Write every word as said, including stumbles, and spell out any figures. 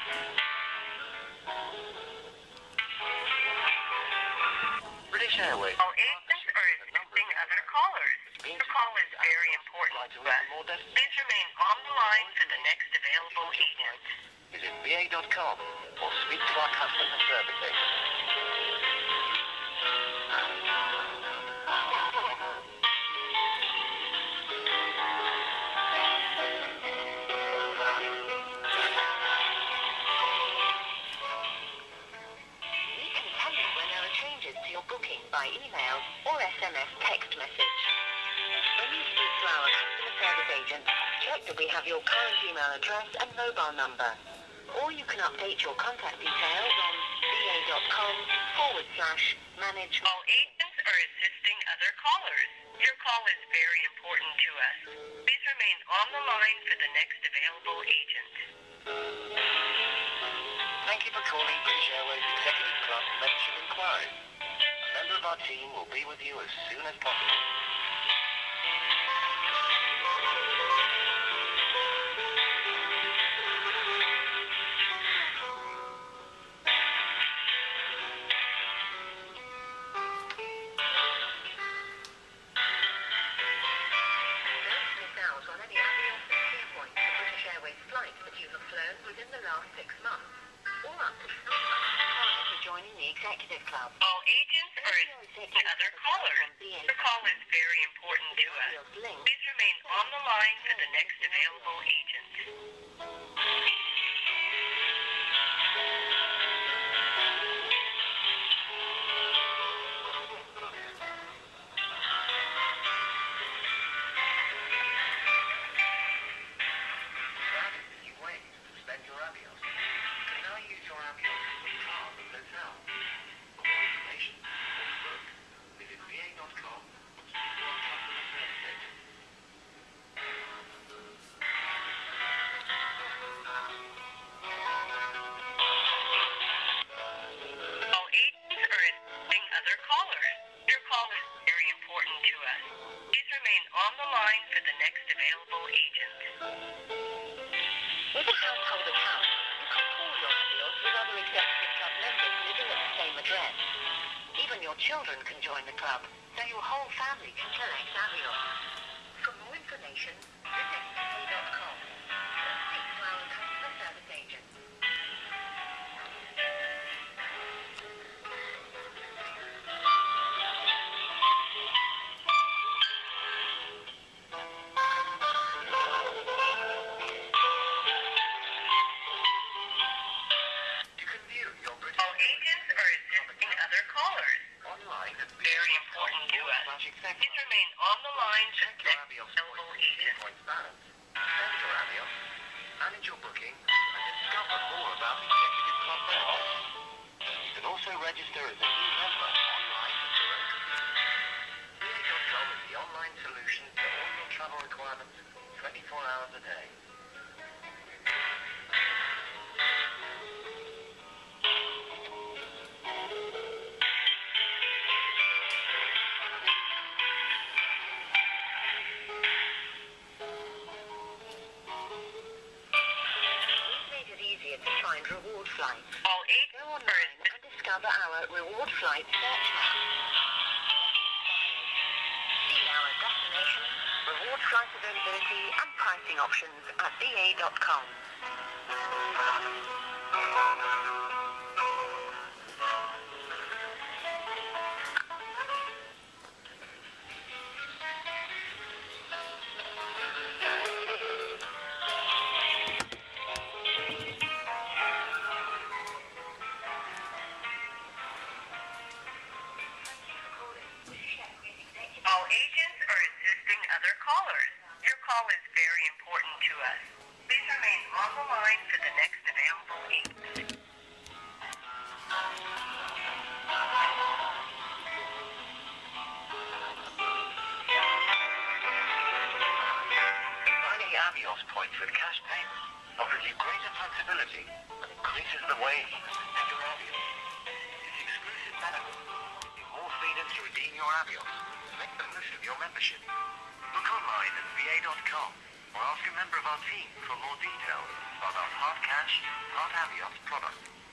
British Airways. All agents are assisting other callers. Your call is very important to us. Please remain on the line for the next available agent. Visit B A dot com or speak to our customer service agent. We can tell you when there are changes to your booking by email or S M S text message. When you speak to our customer service agent, check that we have your current email address and mobile number. Or you can update your contact details on B A dot com forward slash manage. All agents are assisting other callers. Your call is very important to us. Please remain on the line for the next available agent. Thank you for calling British Airways Executive Club Membership Inquiry. A member of our team will be with you as soon as possible. Don't miss out on any Avios and Clearpoint to British Airways flights that you have flown within the last six months. Or up to six months prior to joining the Executive Club. All agents are assisting other callers. Your call is very important to us. Please remain on the line for the next available agent. That is the new way to spend your Avios. You can now use your Avios for cars and hotels. For more information, or book, visit B A dot com or speak to our customer service agent. All agents are assisting other callers. Your call is very important to us. Please remain on the line for the next available agent. With a household account, you can pool your Avios with other Executive Club members living at the same address. Even your children can join the club, so your whole family can collect Avios. For more information, visit B A dot com or speak to our customer service agent. You can view your British All agents are assisting other callers. online at Very important to us. Please remain on the line for the Check your next Avios available points, agent. points balance, spend your Avios, manage your booking, and discover more about Executive Club benefits. You can also register as a new member online at your own convenience. B A dot com is the online solution to all your travel requirements twenty-four hours a day. We've made it easier to find reward flights. All Go agents are online assisting. and discover our reward flight search map. See our destination, reward flight availability and pricing options at B A dot com. All agents are assisting other callers. Your call is very important to us. Please remain on the line for the next available agent. Combining Avios points with cash payments offers you greater flexibility and increases the way you can spend your Avios. This exclusive benefit gives you more freedom to redeem your Avios and make the most of your membership. Book online at B A dot com or ask a member of our team for more details about our part cash, part Avios product.